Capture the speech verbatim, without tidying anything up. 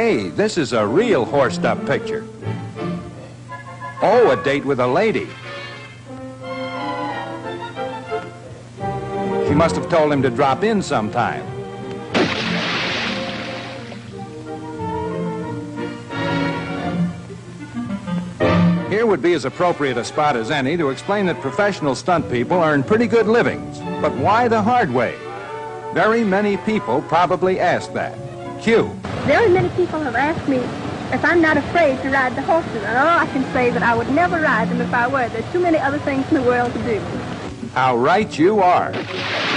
Hey, this is a real horsed-up picture. Oh, a date with a lady. She must have told him to drop in sometime. Here would be as appropriate a spot as any to explain that professional stunt people earn pretty good livings. But why the hard way? Very many people probably ask that. Cue. Very many people have asked me if I'm not afraid to ride the horses. And all I can say that I would never ride them if I were. There's too many other things in the world to do. How right you are.